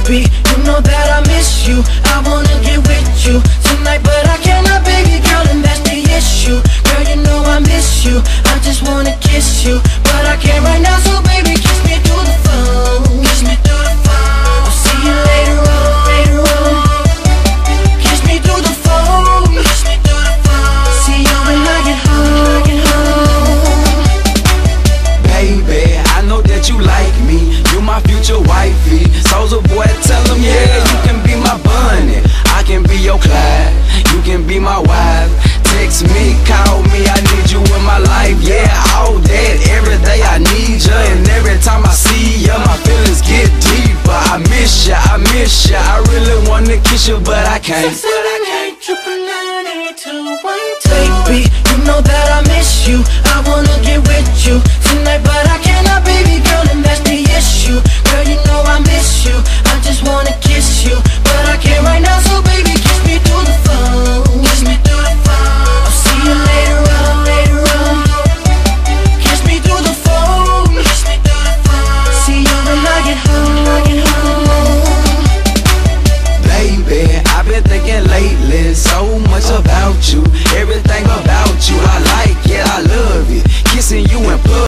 Baby, you know that I miss you. I wanna get with you tonight, but I cannot, baby girl, and that's the issue. Girl, you know I miss you. I just wanna kiss you, but I can't right now, so baby, kiss me through the phone. Kiss me through the phone. I'll see you later on, later on. Kiss me through the phone. Kiss me through the phone. See you when I get home, get home. Baby, I know that you like me. You my future wifey. Soulja Boy, tell him, yeah, you can be my bunny. I can be your Clyde. You can be my wife. Text me, call me, I need you in my life. Yeah, all that, every day I need you. And every time I see you, my feelings get deeper. I miss you, I miss you. I really wanna kiss you, but I can't. Baby, you know that I miss you. I wanna get with you tonight, but I cannot, baby girl, and that's the issue. Girl, you know I miss you. I just wanna kiss you, but I can't right now, so baby, kiss me through the phone. Kiss me through the phone. I'll see you later on, later on. Kiss me through the phone. Kiss me through the phone. See you when I get home, get home. Baby, I've been thinking lately so much about you. Everything about you, I like it, I love it. Kissing you in public.